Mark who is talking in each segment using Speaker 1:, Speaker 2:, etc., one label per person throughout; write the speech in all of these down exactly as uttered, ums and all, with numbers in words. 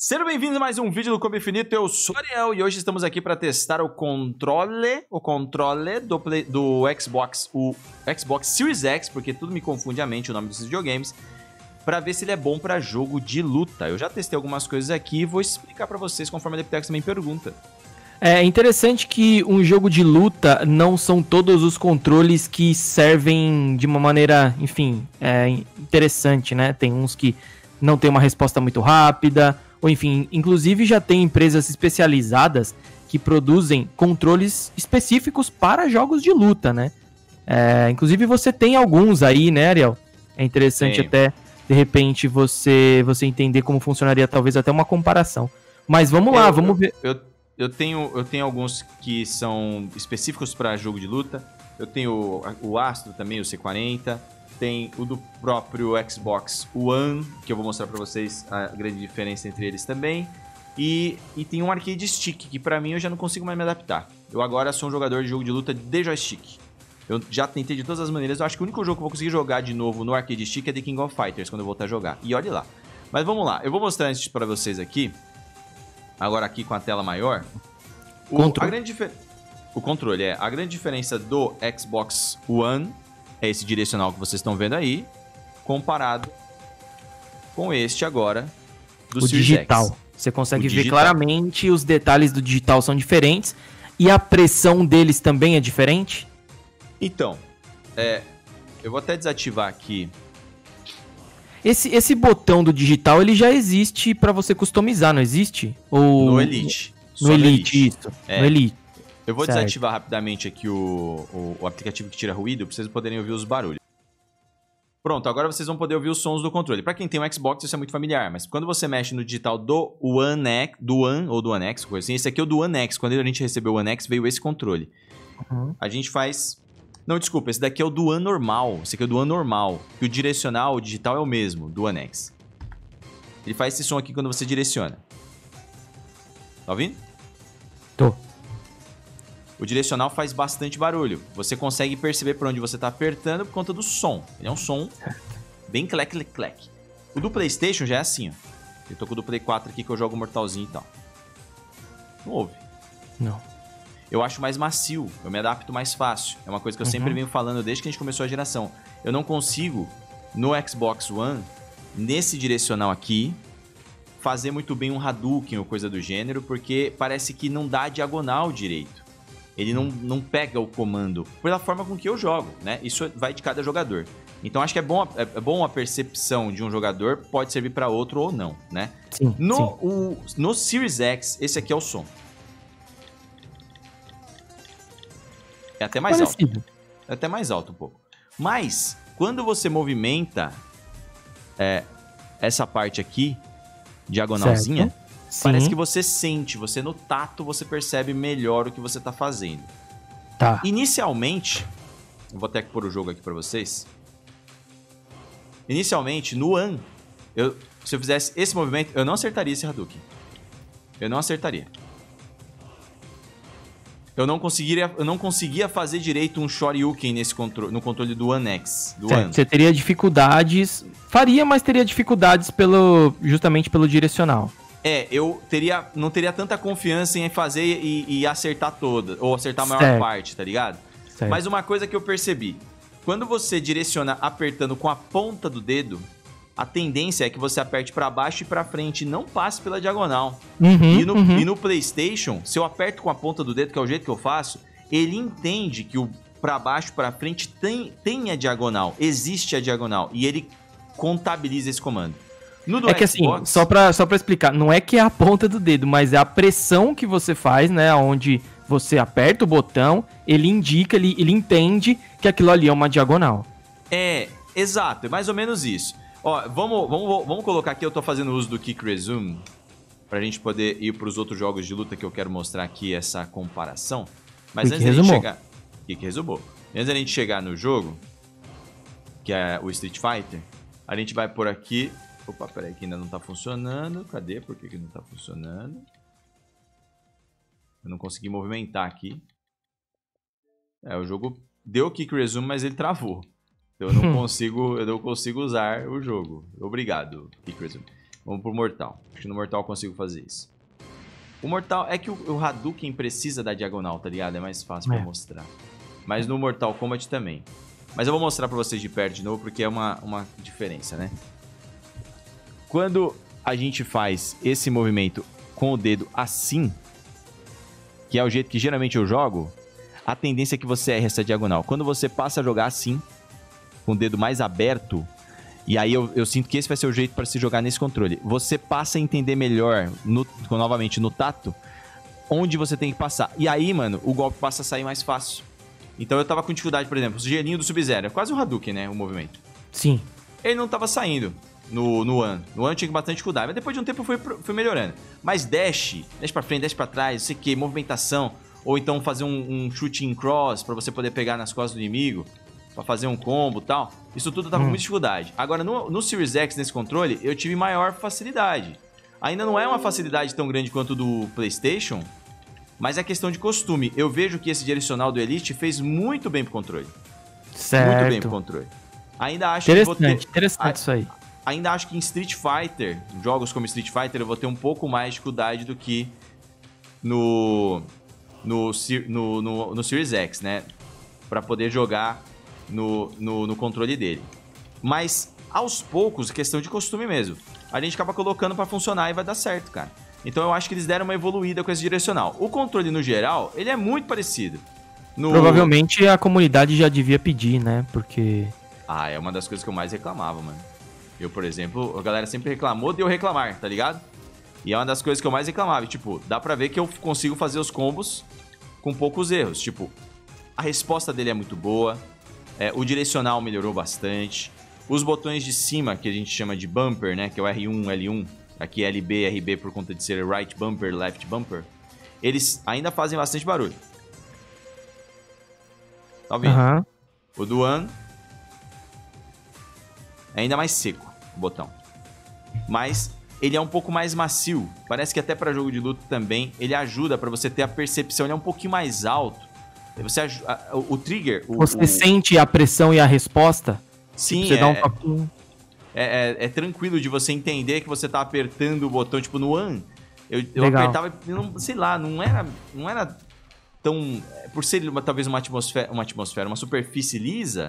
Speaker 1: Sejam bem-vindos a mais um vídeo do Combo Infinito, eu sou o Ariel e hoje estamos aqui para testar o controle, o controle do, play, do Xbox, o Xbox Series X, porque tudo me confunde a mente o nome desses videogames, para ver se ele é bom para jogo de luta. Eu já testei algumas coisas aqui e vou explicar para vocês conforme a Leptex também pergunta.
Speaker 2: É interessante que um jogo de luta não são todos os controles que servem de uma maneira, enfim, é interessante, né? Tem uns que não tem uma resposta muito rápida, ou enfim, inclusive já tem empresas especializadas que produzem controles específicos para jogos de luta, né? É, inclusive você tem alguns aí, né, Ariel? É interessante Sim. até, de repente, você, você entender como funcionaria talvez até uma comparação. Mas vamos lá,
Speaker 1: eu,
Speaker 2: vamos ver...
Speaker 1: Eu, eu, tenho, eu tenho alguns que são específicos para jogo de luta. Eu tenho o, o Astro também, o C quarenta. Tem o do próprio Xbox One, que eu vou mostrar pra vocês a grande diferença entre eles também. E, e tem um arcade stick, que pra mim eu já não consigo mais me adaptar. Eu agora sou um jogador de jogo de luta de joystick. Eu já tentei de todas as maneiras, eu acho que o único jogo que eu vou conseguir jogar de novo no arcade stick é The King of Fighters, quando eu voltar a jogar. E olhe lá. Mas vamos lá, eu vou mostrar antes pra vocês aqui, agora aqui com a tela maior, o, a grande difer... o controle. É, a grande diferença do Xbox One é esse direcional que vocês estão vendo aí, comparado com este agora do
Speaker 2: o
Speaker 1: Series
Speaker 2: digital.
Speaker 1: X.
Speaker 2: Você consegue
Speaker 1: o
Speaker 2: ver
Speaker 1: digital.
Speaker 2: claramente, os detalhes do digital são diferentes e a pressão deles também é diferente?
Speaker 1: Então, é, eu vou até desativar aqui.
Speaker 2: Esse, esse botão do digital, ele já existe para você customizar, não existe? Ou...
Speaker 1: No Elite.
Speaker 2: No Elite, Elite, isso.
Speaker 1: É.
Speaker 2: No Elite.
Speaker 1: Eu vou
Speaker 2: certo.
Speaker 1: desativar rapidamente aqui o, o, o aplicativo que tira ruído, para vocês poderem ouvir os barulhos. Pronto, agora vocês vão poder ouvir os sons do controle. Para quem tem um Xbox, isso é muito familiar, mas quando você mexe no digital do One X, do One ou do One X, coisa assim, esse aqui é o do One X. Quando a gente recebeu o One X, veio esse controle. Uhum. A gente faz... Não, desculpa, esse daqui é o do One normal. Esse aqui é o do One normal. Que o direcional, o digital é o mesmo, do One X. Ele faz esse som aqui quando você direciona. Tá ouvindo?
Speaker 2: Tô.
Speaker 1: O direcional faz bastante barulho. Você consegue perceber por onde você está apertando por conta do som. Ele é um som bem clec, clec, clec. O do PlayStation já é assim, ó. Eu tô com o do Play quatro aqui que eu jogo Mortalzinho e tal. Não ouve?
Speaker 2: Não.
Speaker 1: Eu acho mais macio. Eu me adapto mais fácil. É uma coisa que eu uhum. sempre venho falando desde que a gente começou a geração. Eu não consigo, no Xbox One, nesse direcional aqui, fazer muito bem um Hadouken ou coisa do gênero, porque parece que não dá diagonal direito. Ele não, não pega o comando pela forma com que eu jogo, né? Isso vai de cada jogador. Então acho que é bom, é, é bom a percepção de um jogador, pode servir para outro ou não, né?
Speaker 2: Sim,
Speaker 1: no,
Speaker 2: sim.
Speaker 1: O, no Series X, esse aqui é o som. É até mais
Speaker 2: Parecido.
Speaker 1: alto. É até mais alto um pouco. Mas, quando você movimenta é, essa parte aqui, diagonalzinha... Certo. Parece
Speaker 2: Sim.
Speaker 1: que você sente, você no tato, você percebe melhor o que você tá fazendo.
Speaker 2: Tá.
Speaker 1: Inicialmente, eu vou até pôr o jogo aqui pra vocês. Inicialmente, no One, eu, se eu fizesse esse movimento, eu não acertaria esse Hadouken. Eu não acertaria. Eu não conseguiria, eu não conseguia fazer direito um Shoryuken nesse controle, no controle do One X. Do
Speaker 2: certo.
Speaker 1: One.
Speaker 2: Você teria dificuldades, faria, mas teria dificuldades pelo, justamente pelo direcional.
Speaker 1: É, eu teria, não teria tanta confiança em fazer e, e acertar toda, ou acertar a maior
Speaker 2: certo.
Speaker 1: parte, tá ligado?
Speaker 2: Certo.
Speaker 1: Mas uma coisa que eu percebi, quando você direciona apertando com a ponta do dedo, a tendência é que você aperte pra baixo e pra frente, não passe pela diagonal.
Speaker 2: Uhum,
Speaker 1: e, no,
Speaker 2: uhum.
Speaker 1: e no PlayStation, se eu aperto com a ponta do dedo, que é o jeito que eu faço, ele entende que o pra baixo, pra frente tem, tem a diagonal, existe a diagonal, e ele contabiliza esse comando. No do
Speaker 2: é que
Speaker 1: Xbox,
Speaker 2: assim, só pra, só pra explicar, não é que é a ponta do dedo, mas é a pressão que você faz, né, onde você aperta o botão, ele indica, ele, ele entende que aquilo ali é uma diagonal.
Speaker 1: É, exato, é mais ou menos isso. Ó, vamos, vamos, vamos colocar aqui, eu tô fazendo uso do Kick Resume, pra gente poder ir pros outros jogos de luta que eu quero mostrar aqui essa comparação. Mas
Speaker 2: Kick
Speaker 1: antes da gente
Speaker 2: resumou.
Speaker 1: chegar... Kick resumou. Antes da gente chegar no jogo, que é o Street Fighter, a gente vai por aqui... Opa, peraí, que ainda não tá funcionando. Cadê? Por que que não tá funcionando? Eu não consegui movimentar aqui. É, o jogo deu Kick Resume, mas ele travou. Então eu não consigo, eu não consigo usar o jogo. Obrigado, Kick Resume. Vamos pro Mortal. Acho que no Mortal eu consigo fazer isso. O Mortal é que o, o Hadouken precisa da diagonal, tá ligado? É mais fácil é. pra mostrar. Mas no Mortal Kombat também. Mas eu vou mostrar pra vocês de perto de novo, porque é uma, uma diferença, né? Quando a gente faz esse movimento com o dedo assim, que é o jeito que geralmente eu jogo, a tendência é que você erre essa diagonal. Quando você passa a jogar assim, com o dedo mais aberto, e aí eu, eu sinto que esse vai ser o jeito para se jogar nesse controle. Você passa a entender melhor, no, novamente no tato, onde você tem que passar. E aí, mano, o golpe passa a sair mais fácil. Então eu tava com dificuldade, por exemplo, o gelinho do Sub-Zero. É quase um Hadouken, né, o movimento.
Speaker 2: Sim.
Speaker 1: Ele não tava saindo no, no One. No One eu tinha bastante dificuldade, mas depois de um tempo foi, foi melhorando. Mas dash, dash pra frente, dash pra trás, não sei o que, movimentação. Ou então fazer um, um shooting cross pra você poder pegar nas costas do inimigo. Pra fazer um combo e tal. Isso tudo tava hum. com muita dificuldade. Agora, no, no Series X, nesse controle, eu tive maior facilidade. Ainda não é uma facilidade tão grande quanto do PlayStation, mas é questão de costume. Eu vejo que esse direcional do Elite fez muito bem pro controle.
Speaker 2: Certo.
Speaker 1: Muito bem pro controle. Ainda acho
Speaker 2: interessante,
Speaker 1: que vou ter...
Speaker 2: interessante a... isso aí.
Speaker 1: Ainda acho que em Street Fighter, jogos como Street Fighter, eu vou ter um pouco mais de dificuldade do que no, no, no, no, no Series X, né? Pra poder jogar no, no, no controle dele. Mas, aos poucos, questão de costume mesmo. A gente acaba colocando pra funcionar e vai dar certo, cara. Então eu acho que eles deram uma evoluída com esse direcional. O controle, no geral, ele é muito parecido. No...
Speaker 2: Provavelmente a comunidade já devia pedir, né? Porque...
Speaker 1: Ah, é uma das coisas que eu mais reclamava, mano. Eu, por exemplo, a galera sempre reclamou de eu reclamar, tá ligado? E é uma das coisas que eu mais reclamava. Tipo, dá pra ver que eu consigo fazer os combos com poucos erros. Tipo, a resposta dele é muito boa. É, o direcional melhorou bastante. Os botões de cima, que a gente chama de bumper, né? Que é o R um, L um. Aqui L B, R B por conta de ser right bumper, left bumper. Eles ainda fazem bastante barulho. Tá vendo?
Speaker 2: Uhum.
Speaker 1: O do One é ainda mais seco, o botão. Mas ele é um pouco mais macio. Parece que até para jogo de luta também ele ajuda para você ter a percepção. Ele é um pouquinho mais alto. Você, a, o, o trigger... O,
Speaker 2: você
Speaker 1: o...
Speaker 2: sente a pressão e a resposta?
Speaker 1: Sim,
Speaker 2: você
Speaker 1: é,
Speaker 2: dá um toquinho.
Speaker 1: É, é, é tranquilo de você entender que você tá apertando o botão. Tipo, no One, eu, eu apertava, não, sei lá, não era, não era tão... Por ser uma, talvez uma atmosfera, uma atmosfera, uma superfície lisa,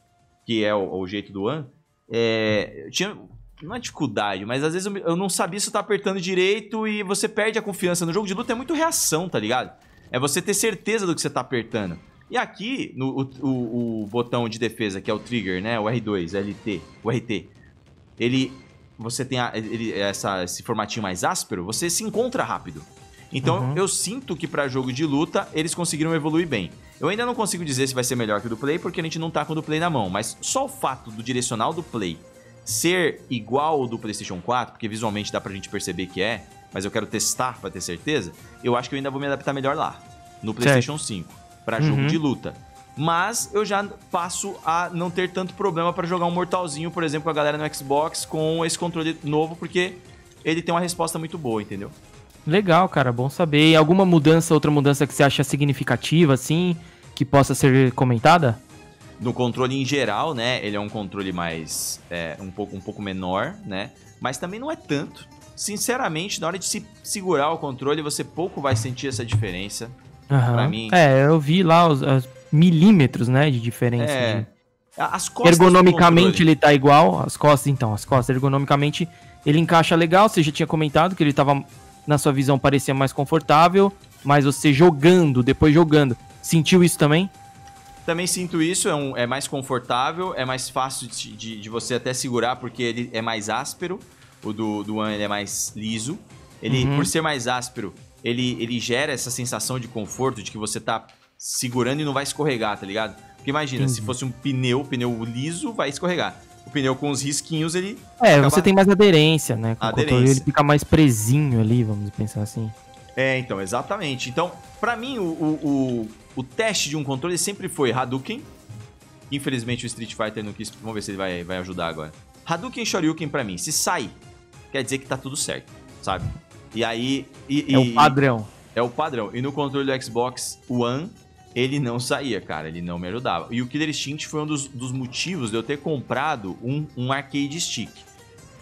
Speaker 1: que é o, o jeito do One, é, eu tinha uma dificuldade, mas às vezes eu, eu não sabia se eu tava apertando direito e você perde a confiança. No jogo de luta é muito reação, tá ligado? É você ter certeza do que você tá apertando. E aqui, no, o, o, o botão de defesa, que é o trigger, né? O R dois, L T, o R T. Ele, você tem a, ele, essa, esse formatinho mais áspero, você se encontra rápido. Então, uhum. eu sinto que pra jogo de luta, eles conseguiram evoluir bem. Eu ainda não consigo dizer se vai ser melhor que o do Play, porque a gente não tá com o do Play na mão. Mas só o fato do direcional do Play ser igual ao do PlayStation quatro, porque visualmente dá pra gente perceber que é, mas eu quero testar pra ter certeza, eu acho que eu ainda vou me adaptar melhor lá, no PlayStation certo. cinco, pra jogo uhum. de luta. Mas eu já passo a não ter tanto problema pra jogar um Mortalzinho, por exemplo, com a galera no Xbox com esse controle novo, porque ele tem uma resposta muito boa, entendeu?
Speaker 2: Legal, cara, bom saber. E alguma mudança, outra mudança que você acha significativa, assim, que possa ser comentada?
Speaker 1: No controle em geral, né, ele é um controle mais, é, um, pouco, um pouco menor, né, mas também não é tanto. Sinceramente, na hora de se segurar o controle, você pouco vai sentir essa diferença.
Speaker 2: Uhum.
Speaker 1: Pra mim...
Speaker 2: É, eu vi lá os, os milímetros, né, de diferença.
Speaker 1: É,
Speaker 2: de...
Speaker 1: as costas
Speaker 2: ergonomicamente ele tá igual, as costas, então, as costas, ergonomicamente ele encaixa legal. Você já tinha comentado que ele tava, na sua visão, parecia mais confortável, mas você jogando, depois jogando, sentiu isso também?
Speaker 1: Também sinto isso, é, um, é mais confortável, é mais fácil de, de, de você até segurar, porque ele é mais áspero. O do, do One ele é mais liso. Ele, uhum. por ser mais áspero, ele, ele gera essa sensação de conforto, de que você tá segurando e não vai escorregar, tá ligado? Porque imagina, Entendi. se fosse um pneu, pneu liso, vai escorregar. O pneu com os risquinhos, ele...
Speaker 2: É, acaba... você tem mais aderência, né? Com
Speaker 1: aderência.
Speaker 2: O controle, ele fica mais presinho ali, vamos pensar assim.
Speaker 1: É, então, exatamente. Então, pra mim, o, o, o, o teste de um controle sempre foi Hadouken. Infelizmente, o Street Fighter não quis... Vamos ver se ele vai, vai ajudar agora. Hadouken e Shoryuken, pra mim, se sai, quer dizer que tá tudo certo, sabe? E aí... E,
Speaker 2: é e, o padrão.
Speaker 1: É o padrão. E no controle do Xbox One, ele não saía, cara. Ele não me ajudava. E o Killer Instinct foi um dos, dos motivos de eu ter comprado um, um arcade stick.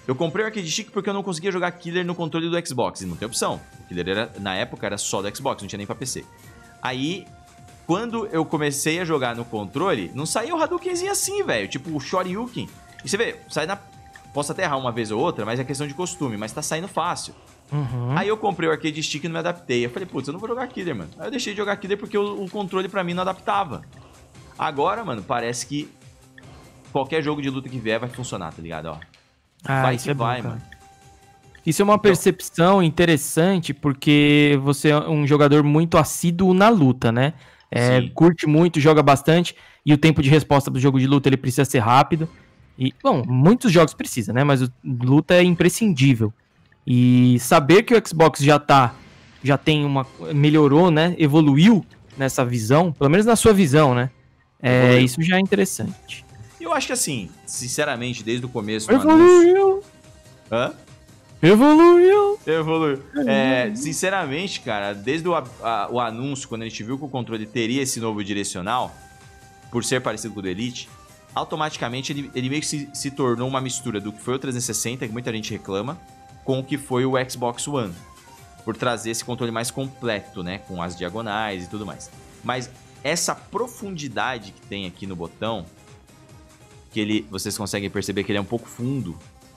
Speaker 1: Eu comprei o arcade stick porque eu não conseguia jogar Killer no controle do Xbox. E não tem opção. O Killer, era, na época, era só do Xbox, não tinha nem pra P C. Aí, quando eu comecei a jogar no controle, não saía o Hadoukenzinho assim, velho. Tipo, o Shoryuken. E você vê, sai na... Posso até errar uma vez ou outra, mas é questão de costume. Mas tá saindo fácil.
Speaker 2: Uhum.
Speaker 1: Aí eu comprei o arcade stick e não me adaptei. Eu falei, putz, eu não vou jogar Killer, mano. Aí eu deixei de jogar Killer porque o, o controle pra mim não adaptava. Agora, mano, parece que qualquer jogo de luta que vier vai funcionar, tá ligado? Ó.
Speaker 2: Ah,
Speaker 1: vai
Speaker 2: isso
Speaker 1: que
Speaker 2: é bom,
Speaker 1: vai,
Speaker 2: cara.
Speaker 1: mano.
Speaker 2: Isso é uma
Speaker 1: Então-
Speaker 2: percepção interessante, porque você é um jogador muito assíduo na luta, né? É,
Speaker 1: Sim.
Speaker 2: curte muito, joga bastante, e o tempo de resposta do jogo de luta ele precisa ser rápido. E, bom, muitos jogos precisam, né? Mas o luta é imprescindível. E saber que o Xbox já tá, já tem uma... melhorou, né? Evoluiu nessa visão, pelo menos na sua visão, né? É,
Speaker 1: Evoluiu.
Speaker 2: isso já é interessante.
Speaker 1: Eu acho que assim, sinceramente, desde o começo do anúncio...
Speaker 2: Evoluiu!
Speaker 1: Hã?
Speaker 2: Evoluiu!
Speaker 1: Evoluiu. É, sinceramente, cara, desde o, a- o anúncio, quando a gente viu que o controle teria esse novo direcional, por ser parecido com o do Elite, automaticamente ele, ele meio que se, se tornou uma mistura do que foi o trezentos e sessenta, que muita gente reclama, com o que foi o Xbox One. Por trazer esse controle mais completo, né? Com as diagonais e tudo mais. Mas essa profundidade que tem aqui no botão, que ele, vocês conseguem perceber que ele é um pouco fundo,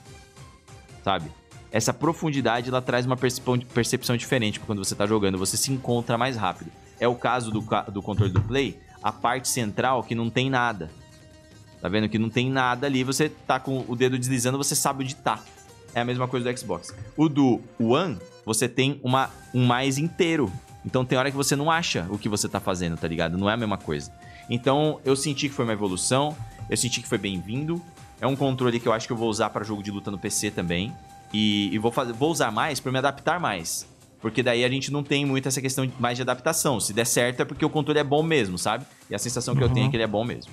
Speaker 1: sabe? Essa profundidade, ela traz uma percepção, percepção diferente quando você tá jogando, você se encontra mais rápido. É o caso do, ca- do controle do Play, a parte central que não tem nada. Tá vendo? Que não tem nada ali, você tá com o dedo deslizando, você sabe onde tá. É a mesma coisa do Xbox. O do One, você tem uma, um mais inteiro. Então tem hora que você não acha o que você tá fazendo, tá ligado? Não é a mesma coisa. Então eu senti que foi uma evolução, eu senti que foi bem-vindo. É um controle que eu acho que eu vou usar pra jogo de luta no P C também. E, e vou, fazer, vou usar mais pra me adaptar mais. Porque daí a gente não tem muito essa questão de, mais de adaptação. Se der certo é porque o controle é bom mesmo, sabe? E a sensação que eu tenho é que ele é bom mesmo.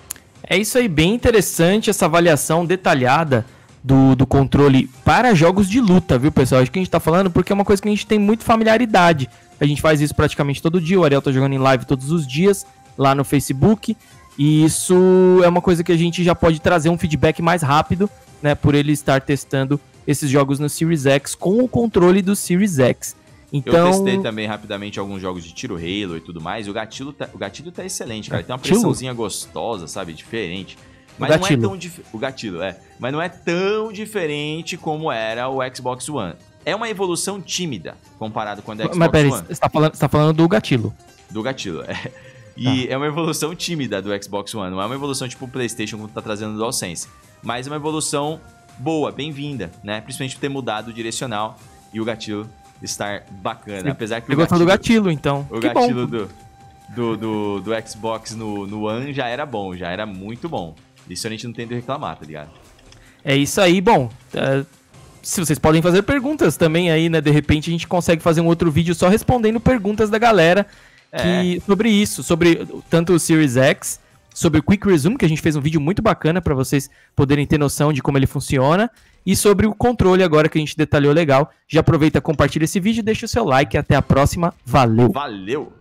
Speaker 2: É isso aí, bem interessante essa avaliação detalhada do, do controle para jogos de luta, viu, pessoal? Acho que a gente tá falando porque é uma coisa que a gente tem muito familiaridade. A gente faz isso praticamente todo dia, o Ariel tá jogando em live todos os dias, lá no Facebook. E isso é uma coisa que a gente já pode trazer um feedback mais rápido, né, por ele estar testando esses jogos no Series X com o controle do Series X. Então,
Speaker 1: Eu testei também rapidamente alguns jogos de tiro Halo e tudo mais. E o gatilho tá, o gatilho tá excelente, cara. Tem uma
Speaker 2: Gatilho?
Speaker 1: pressãozinha gostosa, sabe? Diferente. Mas
Speaker 2: O
Speaker 1: não é
Speaker 2: gatilho.
Speaker 1: tão dif... O gatilho, é. Mas não é tão diferente como era o Xbox One. É uma evolução tímida comparado com o Xbox
Speaker 2: mas peraí,
Speaker 1: One.
Speaker 2: você tá falando, você tá falando do gatilho.
Speaker 1: Do gatilho, é. E é uma evolução tímida do Xbox One. Não é uma evolução tipo o PlayStation, como tá trazendo o DualSense. Mas é uma evolução boa, bem-vinda, né? Principalmente por ter mudado o direcional e o gatilho estar bacana.
Speaker 2: Você-
Speaker 1: Apesar que
Speaker 2: Você
Speaker 1: o
Speaker 2: gostou do
Speaker 1: gatilho,
Speaker 2: gatilho, então.
Speaker 1: o
Speaker 2: Que
Speaker 1: gatilho
Speaker 2: bom.
Speaker 1: do, do, do, do Xbox no, no One já era bom, já era muito bom. Isso a gente não tem de reclamar, tá ligado?
Speaker 2: É isso aí, bom. é, se vocês podem fazer perguntas também aí, né? De repente a gente consegue fazer um outro vídeo só respondendo perguntas da galera que, sobre isso, sobre tanto o Series X, sobre o Quick Resume, que a gente fez um vídeo muito bacana para vocês poderem ter noção de como ele funciona, e sobre o controle agora que a gente detalhou legal. Já aproveita, compartilha esse vídeo, deixa o seu like e até a próxima. Valeu!
Speaker 1: Valeu!